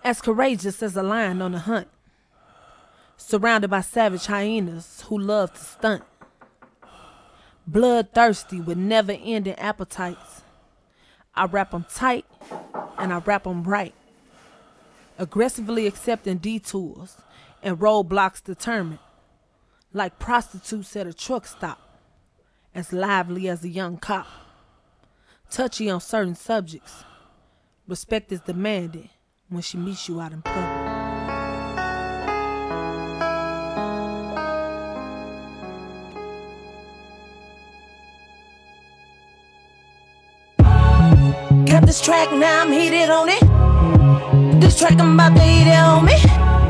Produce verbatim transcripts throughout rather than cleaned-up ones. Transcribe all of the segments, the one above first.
as courageous as a lion on the hunt, surrounded by savage hyenas who love to stunt, bloodthirsty with never-ending appetites. I wrap them tight and I wrap them right, aggressively accepting detours and roadblocks determined, like prostitutes at a truck stop, as lively as a young cop, touchy on certain subjects. Respect is demanded when she meets you out in public. Got this track, now I'm heated on it. This track, I'm about to eat it on me.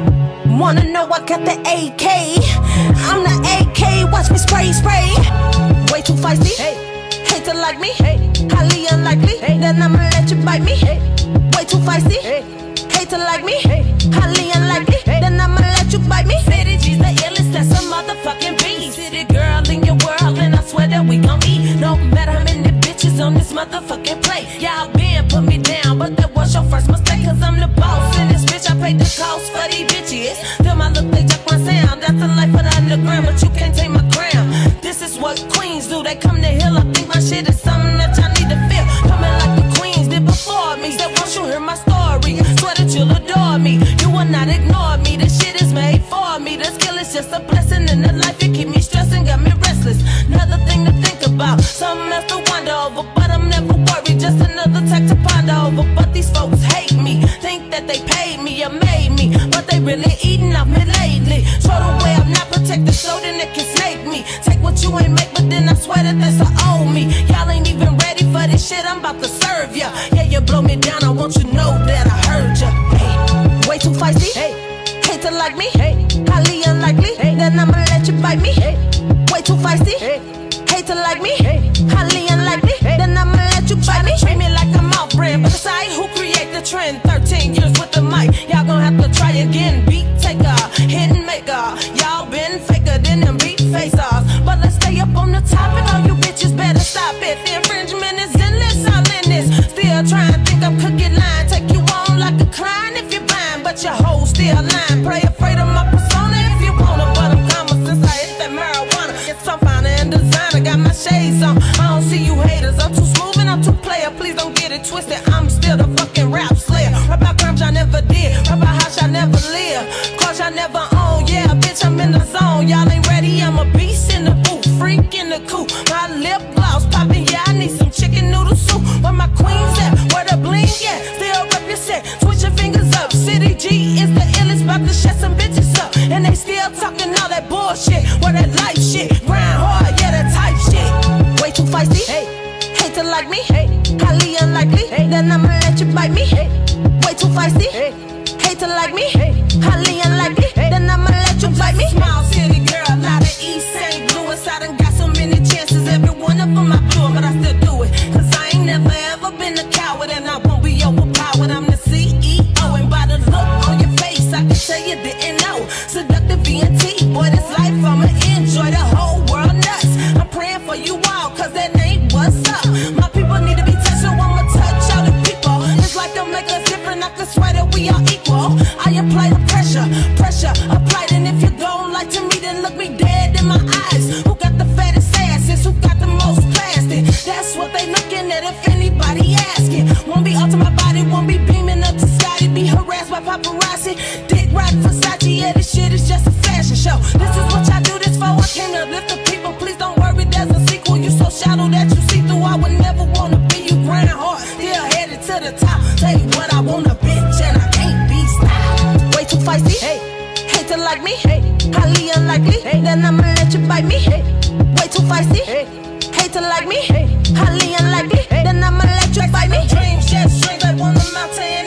Wanna know I got the A K? I'm the A K, watch me spray, spray. Way too feisty, hey. Hate to like me, hey. Highly unlikely, hey. Then I'ma let you bite me, hey. Way too feisty, hey. Hate to like me, hey. Highly unlikely, hey. Then I'ma let you bite me. City G's the illest, that's a motherfucking beast. City girl in your world, and I swear that we gon' eat. No matter how many bitches on this motherfucking plate. Y'all been put me down, but that was your first mistake. Cause I'm the boss in this bitch, I paid the cost for these bitches. Till my look, they jack my sound. That's the life of the underground, but you can't take my crown. This is what queens do, they come to hill. I think my shit is something that y'all need to feel. Coming like the queens did before me. Said once you hear my story, swear that you'll adore me. You will not ignore me, this shit is made for me. The skill is just a blessing in the life, it keep me stressing, got me restless. Another thing to think about, something else to wonder over. But I'm never worried, just another tech to ponder over. But these folks hate me, think that they paid me or made me, but they really eating off me lately. Throw the way I'm not protected so then it can snake me. Take what you ain't make, but then I swear that that's a owe me. Y'all ain't even ready for this shit, I'm about to serve ya. Yeah, you blow me down, I want you to know that I heard ya. Hey, way too feisty, hey. Hate to like me, hey. Highly unlikely, hey. Then I'ma let you bite me, hey. Way too feisty, hey. Hate to like me, hey. Highly unlikely, hey. Then I'ma let you bite me. Treat me like I'm off brand, but decide who create the trend. Thirteen years with the mic, y'all gon' have to try again. Beat taker, hidden maker, y'all been faker than them beat face-offs. But let's stay up on the topic, all you bitches better stop it. The infringement is endless, all in this. Still trying to think I'm cookie line. Take you on like a client if you're blind, but your hoe still lying. Pray afraid of my persona if you wanna, but I'm calmer since I hit that marijuana. It's some finer and designer, got my shades on. I don't see you haters, I'm too smooth and I'm too player. Please don't get it twisted, I'm still the fucking rap slayer. Rap about crimes I never did, rap about house I never live, cause I never own. Yeah, bitch, I'm in the zone. Y'all ain't ready, I'm a beast in the booth, freak in the coop. My lip gloss popping, yeah, I need some chicken noodle soup. Where my queens at? Where the bling at? Still represent, switch your fingers up. City G is the illest, about to shut some bitches up. And they still talking all that bullshit, where that life shit, grind hard, yeah, that type shit. Way too feisty, hey. Hate to like me, hey. Highly unlikely, hey. Then I'ma let you bite me, hey. Way too feisty, hey. Hate to like me, hey. Highly unlikely, hey. Then I'ma let you bite me. Small city girl, out of East Saint Louis. I done got so many chances, every one of them I blew it, but I still do it. Cause I ain't never ever been a coward, and I won't be overpowered. I'm the C E O, and by the look on your face, I can tell you didn't know. Seductive V N T, boy, this life I'ma enjoy, the whole world nuts. I'm praying for you all, cause that ain't what's up. My people need to be touched, so I'ma touch all the people. It's like don't make us different, I can swear that we are equal. I apply the pressure, pressure applied, and if you don't like to me, then look me dead in my eyes. Who got the fattest asses? Who got the most plastic? That's what they looking at if anybody asking. Won't be all to my body, won't be beaming up to Scotty, be harassed by paparazzi. Dick rock Versace, yeah, this shit is just a fashion show. This is what I do this for, I came to lift the people. Please don't worry, there's a sequel. You so shallow that you see through, I would never wanna be you. Grind hard, still headed to the top. Tell you what I want, a bitch, and I can't be stopped. Way too feisty, hey. Hate to like me, hey. Highly unlikely, hey. Then I'ma let you bite me, hey. Way too feisty, hey. Hate to like me, hey. Highly unlikely, hey. Then I'ma let you bite me. Dreams just straight like one of my ten.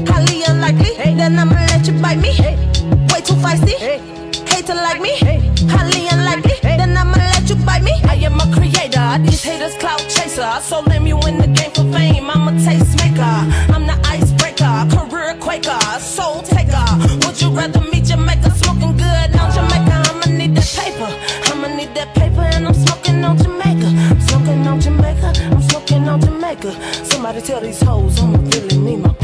highly unlikely, then I'ma let you bite me. Way too feisty, hate to like me, highly unlikely, then I'ma let you bite me. I am a creator, these haters clout chaser. So let me win the game for fame, I'm a taste maker. I'm the icebreaker, career quaker, soul taker. Would you rather me Jamaica, smoking good on Jamaica? I'ma need that paper, I'ma need that paper, and I'm smoking on Jamaica. I'm smoking on Jamaica, I'm smoking on Jamaica. Somebody tell these hoes I'ma really mean my